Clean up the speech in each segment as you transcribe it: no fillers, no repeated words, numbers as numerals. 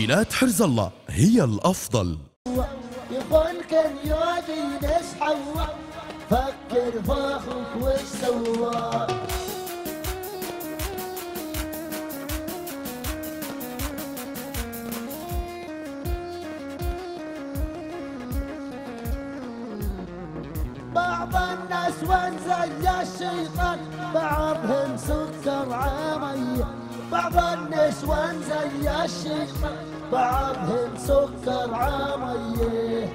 تسجيلات حرز الله هي الأفضل. يقول كان يودي نصحى فكر فاخوك وش سوى. بعض الناس وين زي الشيطان بعضهم سكر عمي. بعض الناس وين زي الشيطان بعضهم سكر عمي.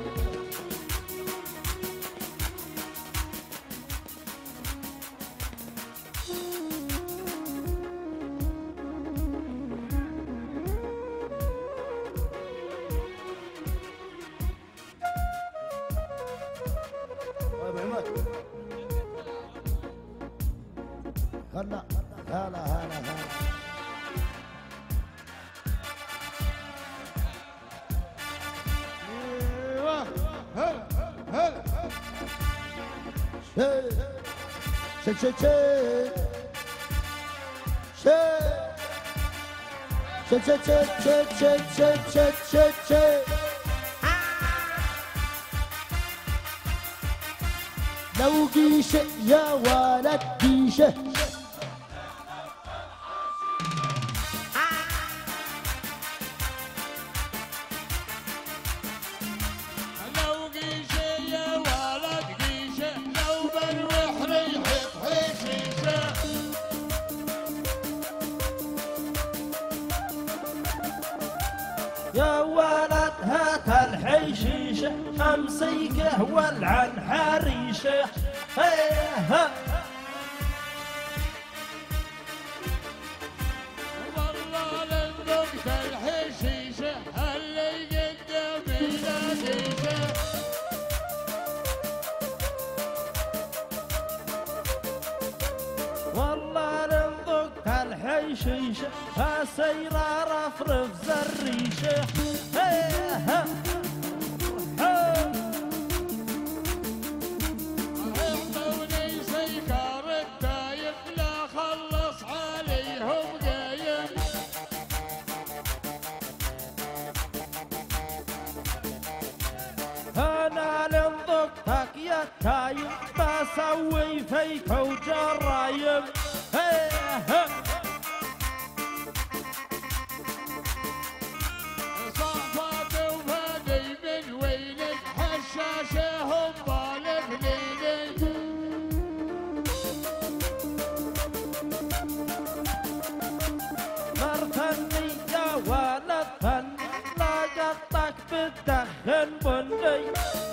هلا هلا هلا هلا ايوه هلا هلا شي شي شي شي شي شي شي شي شي شي شي. لو قيشة يا ولد قيشة يا ولد هات الحشيشة أمسي قهوة عن حريشة. والله لنذقت الحشيشة اللي قدامي ناديشة. والله لنذقت الحشيشة هسيرة رفرف زريشة. عطوني سيكار الدايم لا خلص عليهم قايم. أنا لنذقتك يا تايم بسوي فيك وجرايم. صفات وفادي من وينك حشاشة هم بالفنينك. مرتني يا ولد فني لقطك بتدخن بني.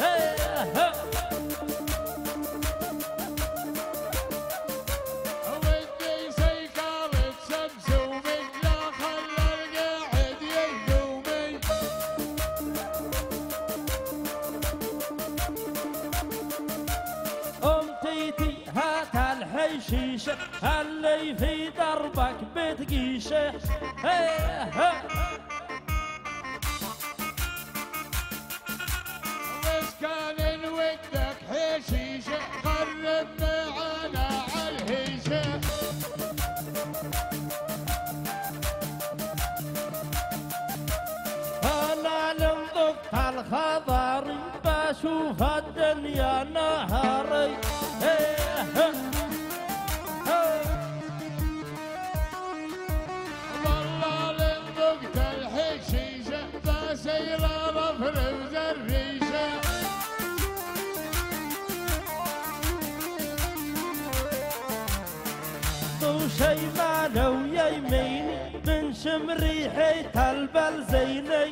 ودي سيكارة سمسومي لا خلى القاعد يهدومي. أمتيتي هات الحشيشة اللي في دربك بتقيشة. بس كان ودك حشيشة قرب معانا عالهيشة. أنا لنذقت الخضاري بشوف الدنيا نهاري. والله لنذقت الحشيشة بسير رفرف زريشة. وشي مالو يميني من شم ريحة البلزيني.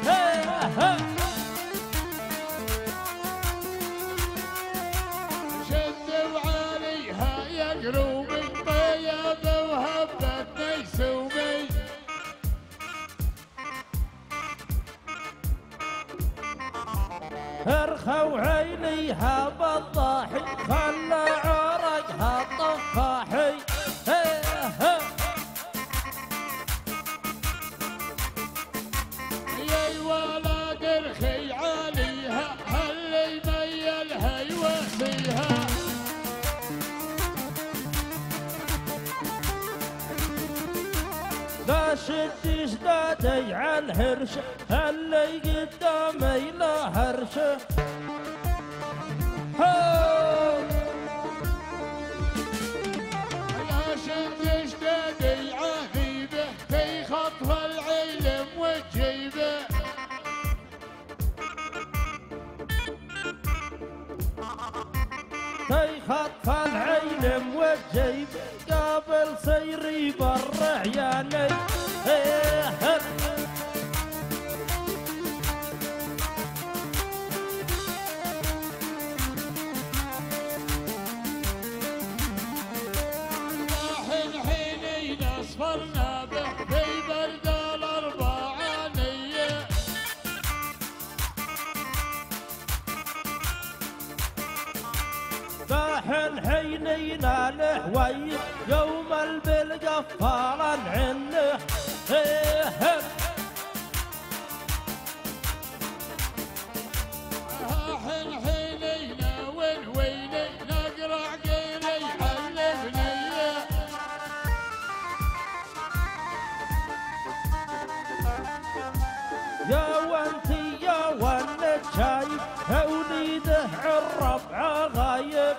شدوا عليها يا قروبي طيب وهبت ميسومي. ارخوا عينيها بالضاحي خلى عرقها طفاحي. يا ولد ارخي عليها اللي ميلها يواسيها. لا شديش جدادي عالهرش اللي قدامي لا هرشه عشان جدادي عهيبه في خطف العلم وجيبه في خطف العلم والجيب قابل سيري بر عياني حين اصفرنا به في برد الاربعانيه حين يناله وي يوم البالقفال عنه حين وين نقرع قيلي حلفني يا وانتي يا ون شايف وليده الربع غايب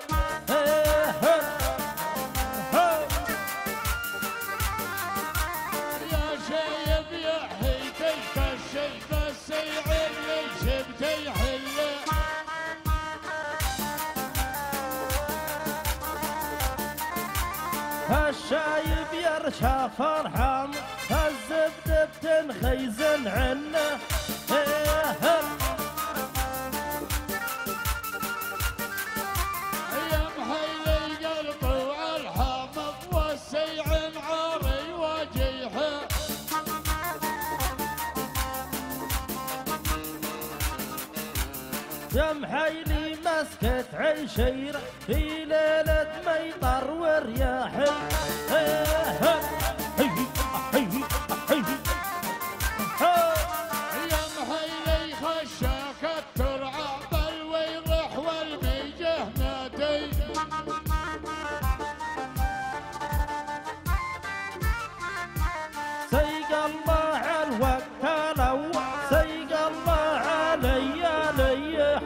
يا شايب يا حيتي كالشيب السيعر اللي شبتي حله الشايب يرشى فرحان الزبد بتنخيزن عنه يا محيلي قلبه الحامض والسيع عاري وجيحه يا محيلي مسكت عشيرة في ليلة ميطر ورياح يا محيلي خشاك الترعى بل ويضح والميجه نادي سيق الله على الوقت لو سيق الله علي ليه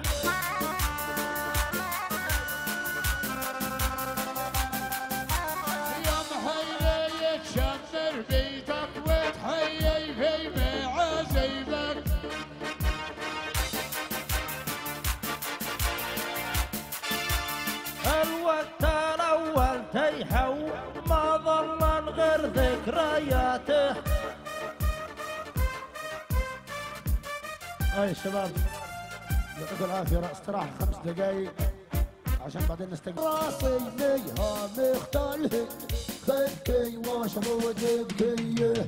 يا محيلي يتشمر بيتك وتحيي في معازيبك الوقت الأول تيحو ما ظل غير ذكرياته هاي الشباب يعطيكم العافيه استراحه 5 دقائق عشان بعدين نستقبل راسي ميها مختلف خدكي وشمودكي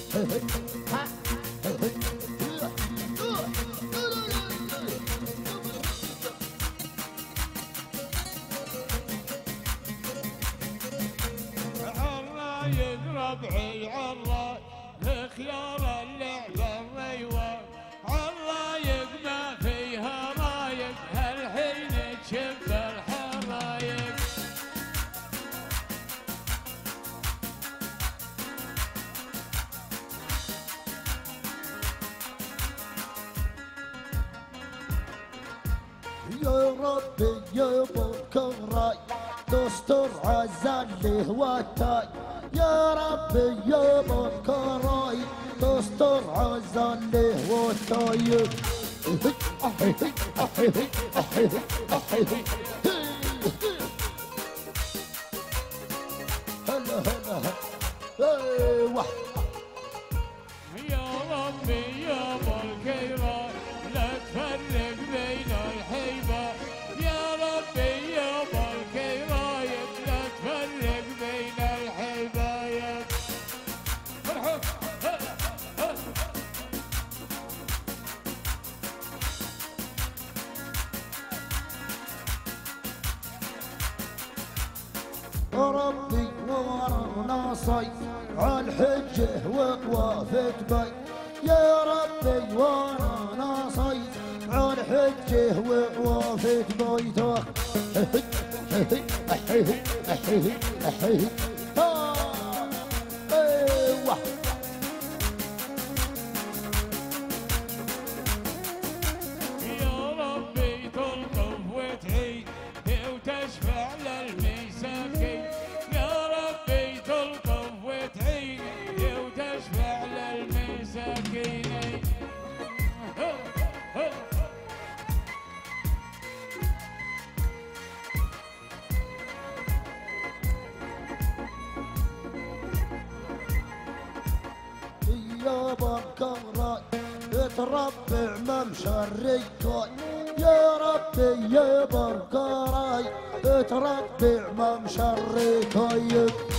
عرايق ربعي عرايق لخيار اللعبة الريوة عرايق ما فيها رايق هالحين تشب الحرايق يا ربي يا بكراي تستر عزله وتاي يا ربي يا بكراي تستر عزله وتاي هلا هلا ايوه يا ربي يا بالكيرة لا تفرق بين الحيبة يا ربي يا بالكيرة لا تفرق بين الحيبة فرحوا ربي ورانا صيف عالحجه وطوافت بي يا ربي ورانا صيف عالحجه وطوافت بيته ايوه يا بركراي تربع ممشريكاي يا ربي يا بركراي تربع ممشريكاي